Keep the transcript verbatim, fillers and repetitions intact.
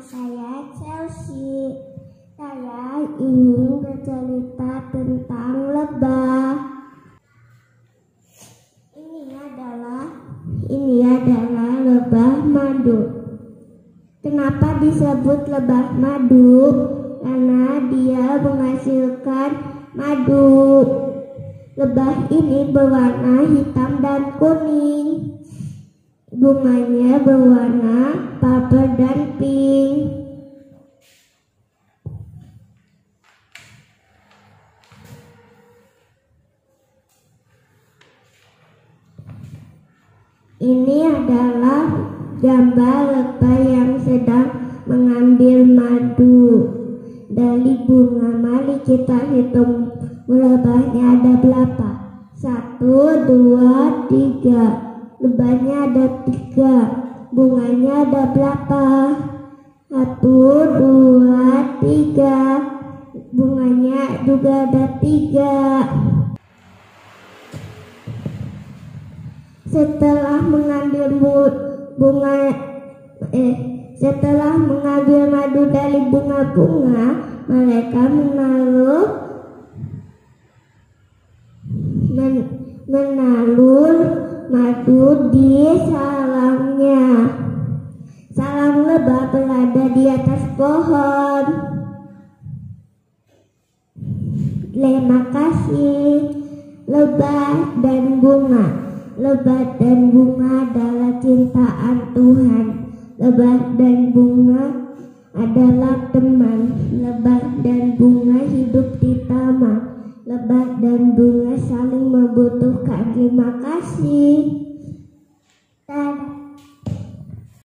saya Chelsea. Saya ingin bercerita tentang lebah. Ini adalah ini adalah lebah madu. Kenapa disebut lebah madu? Karena dia menghasilkan madu. Lebah ini berwarna hitam dan kuning. Bunganya berwarna purple dan pink. Ini adalah gambar lebah yang sedang mengambil madu dari bunga. Mari kita hitung lebahnya ada berapa. Satu, dua, tiga. Lebahnya ada tiga. Bunganya ada berapa? Satu, dua, tiga. Bunganya juga ada tiga. Setelah mengambil bunga, eh, setelah mengambil madu dari bunga-bunga, mereka menaruh men, menalur madu di sarangnya. Sarang lebah berada di atas pohon. Terima kasih. Lebah dan bunga. Lebah dan bunga adalah ciptaan Tuhan. Lebah dan bunga adalah teman. Lebah dan bunga hidup di taman. Lebah dan bunga saling membutuhkan. Terima kasih. Dan